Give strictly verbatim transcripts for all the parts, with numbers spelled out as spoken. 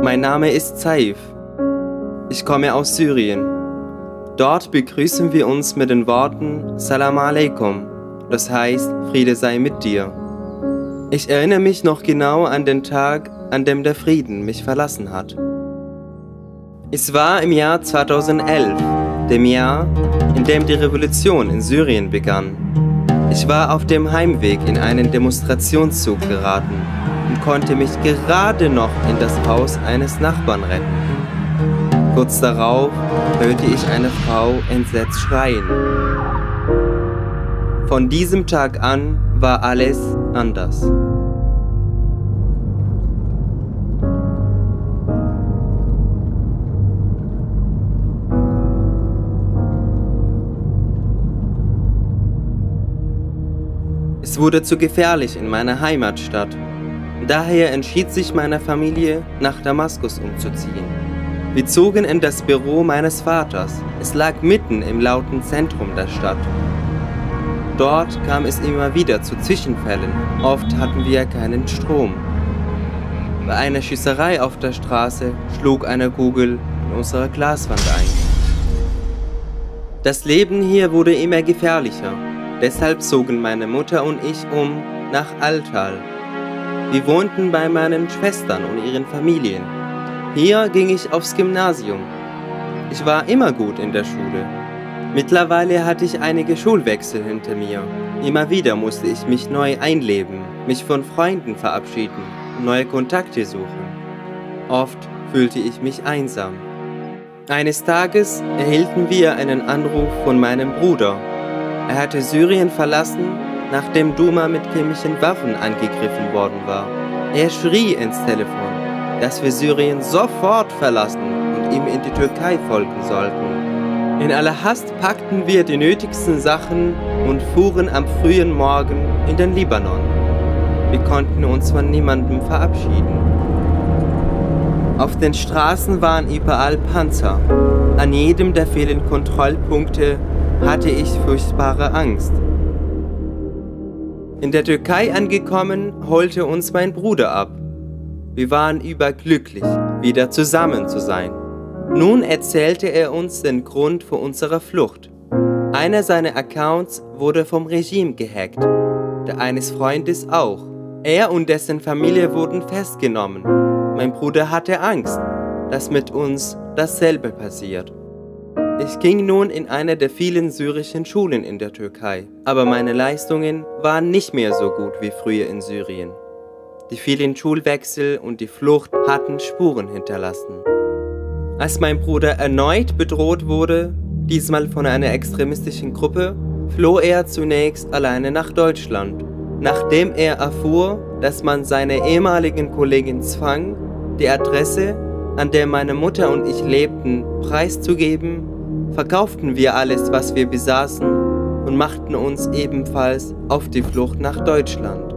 Mein Name ist Saif. Ich komme aus Syrien. Dort begrüßen wir uns mit den Worten Salam alaikum, das heißt Friede sei mit dir. Ich erinnere mich noch genau an den Tag, an dem der Frieden mich verlassen hat. Es war im Jahr zweitausendelf, dem Jahr, in dem die Revolution in Syrien begann. Ich war auf dem Heimweg in einen Demonstrationszug geraten und konnte mich gerade noch in das Haus eines Nachbarn retten. Kurz darauf hörte ich eine Frau entsetzt schreien. Von diesem Tag an war alles anders. Es wurde zu gefährlich in meiner Heimatstadt. Daher entschied sich meine Familie, nach Damaskus umzuziehen. Wir zogen in das Büro meines Vaters. Es lag mitten im lauten Zentrum der Stadt. Dort kam es immer wieder zu Zwischenfällen. Oft hatten wir keinen Strom. Bei einer Schießerei auf der Straße schlug eine Kugel in unsere Glaswand ein. Das Leben hier wurde immer gefährlicher. Deshalb zogen meine Mutter und ich um nach Al-Tal. Wir wohnten bei meinen Schwestern und ihren Familien. Hier ging ich aufs Gymnasium. Ich war immer gut in der Schule. Mittlerweile hatte ich einige Schulwechsel hinter mir. Immer wieder musste ich mich neu einleben, mich von Freunden verabschieden und neue Kontakte suchen. Oft fühlte ich mich einsam. Eines Tages erhielten wir einen Anruf von meinem Bruder. Er hatte Syrien verlassen, nachdem Duma mit chemischen Waffen angegriffen worden war. Er schrie ins Telefon, dass wir Syrien sofort verlassen und ihm in die Türkei folgen sollten. In aller Hast packten wir die nötigsten Sachen und fuhren am frühen Morgen in den Libanon. Wir konnten uns von niemandem verabschieden. Auf den Straßen waren überall Panzer. An jedem der vielen Kontrollpunkte hatte ich furchtbare Angst. In der Türkei angekommen, holte uns mein Bruder ab. Wir waren überglücklich, wieder zusammen zu sein. Nun erzählte er uns den Grund für unsere Flucht. Einer seiner Accounts wurde vom Regime gehackt, der eines Freundes auch. Er und dessen Familie wurden festgenommen. Mein Bruder hatte Angst, dass mit uns dasselbe passiert. Ich ging nun in eine der vielen syrischen Schulen in der Türkei, aber meine Leistungen waren nicht mehr so gut wie früher in Syrien. Die vielen Schulwechsel und die Flucht hatten Spuren hinterlassen. Als mein Bruder erneut bedroht wurde, diesmal von einer extremistischen Gruppe, floh er zunächst alleine nach Deutschland. Nachdem er erfuhr, dass man seine ehemaligen Kollegen zwang, die Adresse, an der meine Mutter und ich lebten, preiszugeben, verkauften wir alles, was wir besaßen und machten uns ebenfalls auf die Flucht nach Deutschland.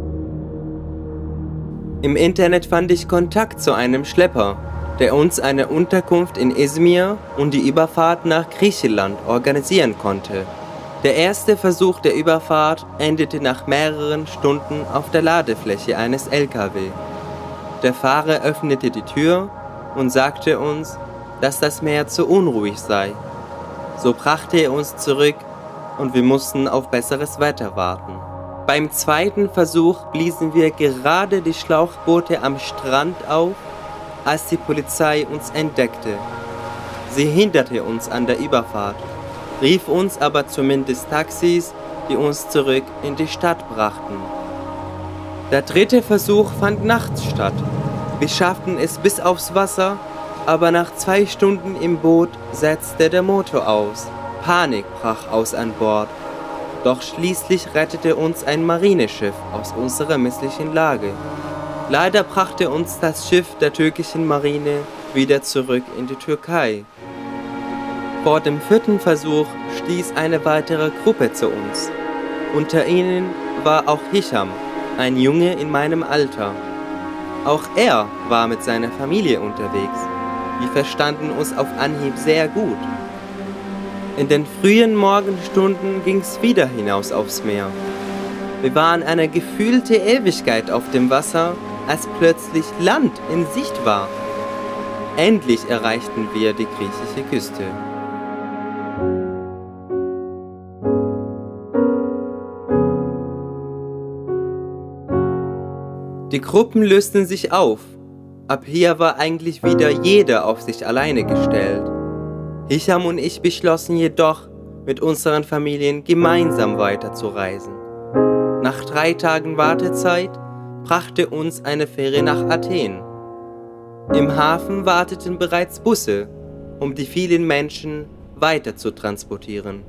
Im Internet fand ich Kontakt zu einem Schlepper, der uns eine Unterkunft in Izmir und die Überfahrt nach Griechenland organisieren konnte. Der erste Versuch der Überfahrt endete nach mehreren Stunden auf der Ladefläche eines L K W. Der Fahrer öffnete die Tür und sagte uns, dass das Meer zu unruhig sei. So brachte er uns zurück und wir mussten auf besseres Wetter warten. Beim zweiten Versuch bliesen wir gerade die Schlauchboote am Strand auf, als die Polizei uns entdeckte. Sie hinderte uns an der Überfahrt, rief uns aber zumindest Taxis, die uns zurück in die Stadt brachten. Der dritte Versuch fand nachts statt. Wir schafften es bis aufs Wasser, aber nach zwei Stunden im Boot setzte der Motor aus. Panik brach aus an Bord. Doch schließlich rettete uns ein Marineschiff aus unserer misslichen Lage. Leider brachte uns das Schiff der türkischen Marine wieder zurück in die Türkei. Vor dem vierten Versuch stieß eine weitere Gruppe zu uns. Unter ihnen war auch Hisham, ein Junge in meinem Alter. Auch er war mit seiner Familie unterwegs. Wir verstanden uns auf Anhieb sehr gut. In den frühen Morgenstunden ging's wieder hinaus aufs Meer. Wir waren eine gefühlte Ewigkeit auf dem Wasser, als plötzlich Land in Sicht war. Endlich erreichten wir die griechische Küste. Die Gruppen lösten sich auf. Ab hier war eigentlich wieder jeder auf sich alleine gestellt. Hicham und ich beschlossen jedoch, mit unseren Familien gemeinsam weiterzureisen. Nach drei Tagen Wartezeit brachte uns eine Fähre nach Athen. Im Hafen warteten bereits Busse, um die vielen Menschen weiter zu transportieren.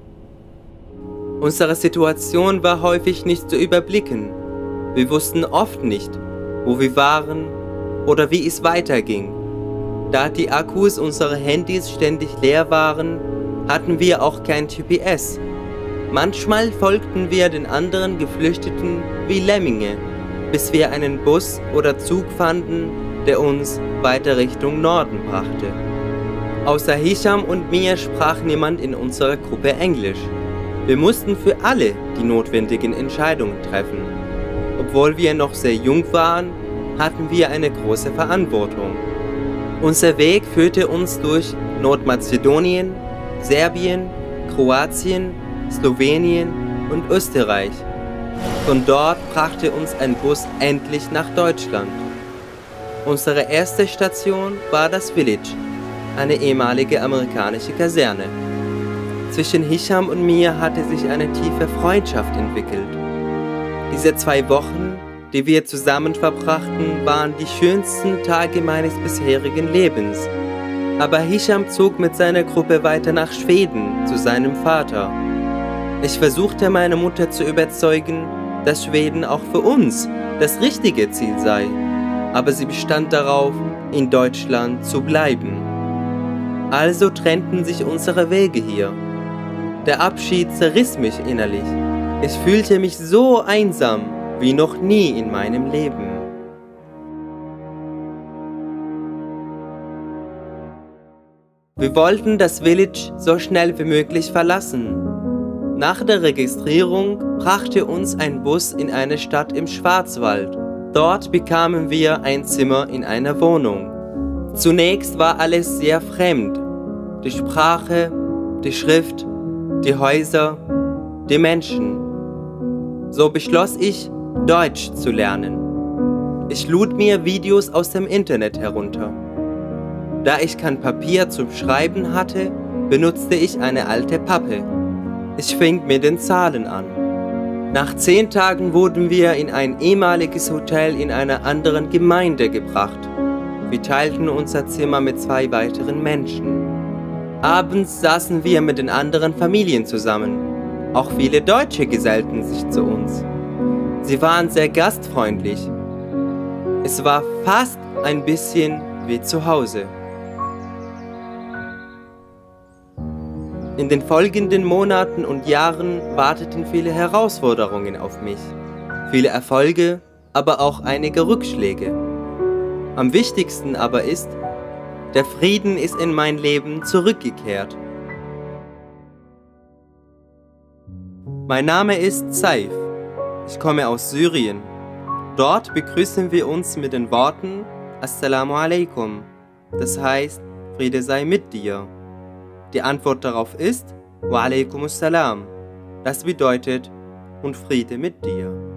Unsere Situation war häufig nicht zu überblicken. Wir wussten oft nicht, wo wir waren oder wie es weiterging. Da die Akkus unserer Handys ständig leer waren, hatten wir auch kein G P S. Manchmal folgten wir den anderen Geflüchteten wie Lemminge, bis wir einen Bus oder Zug fanden, der uns weiter Richtung Norden brachte. Außer Hicham und mir sprach niemand in unserer Gruppe Englisch. Wir mussten für alle die notwendigen Entscheidungen treffen. Obwohl wir noch sehr jung waren, hatten wir eine große Verantwortung. Unser Weg führte uns durch Nordmazedonien, Serbien, Kroatien, Slowenien und Österreich. Von dort brachte uns ein Bus endlich nach Deutschland. Unsere erste Station war das Village, eine ehemalige amerikanische Kaserne. Zwischen Hicham und mir hatte sich eine tiefe Freundschaft entwickelt. Diese zwei Wochen, die wir zusammen verbrachten, waren die schönsten Tage meines bisherigen Lebens. Aber Hicham zog mit seiner Gruppe weiter nach Schweden zu seinem Vater. Ich versuchte meine Mutter zu überzeugen, dass Schweden auch für uns das richtige Ziel sei. Aber sie bestand darauf, in Deutschland zu bleiben. Also trennten sich unsere Wege hier. Der Abschied zerriss mich innerlich. Ich fühlte mich so einsam wie noch nie in meinem Leben. Wir wollten das Village so schnell wie möglich verlassen. Nach der Registrierung brachte uns ein Bus in eine Stadt im Schwarzwald. Dort bekamen wir ein Zimmer in einer Wohnung. Zunächst war alles sehr fremd. Die Sprache, die Schrift, die Häuser, die Menschen. So beschloss ich, Deutsch zu lernen. Ich lud mir Videos aus dem Internet herunter. Da ich kein Papier zum Schreiben hatte, benutzte ich eine alte Pappe. Ich fing mit den Zahlen an. Nach zehn Tagen wurden wir in ein ehemaliges Hotel in einer anderen Gemeinde gebracht. Wir teilten unser Zimmer mit zwei weiteren Menschen. Abends saßen wir mit den anderen Familien zusammen. Auch viele Deutsche gesellten sich zu uns. Sie waren sehr gastfreundlich. Es war fast ein bisschen wie zu Hause. In den folgenden Monaten und Jahren warteten viele Herausforderungen auf mich. Viele Erfolge, aber auch einige Rückschläge. Am wichtigsten aber ist, der Frieden ist in mein Leben zurückgekehrt. Mein Name ist Saif. Ich komme aus Syrien. Dort begrüßen wir uns mit den Worten Assalamu alaikum, das heißt, Friede sei mit dir. Die Antwort darauf ist Wa alaikumus salam, das bedeutet und Friede mit dir.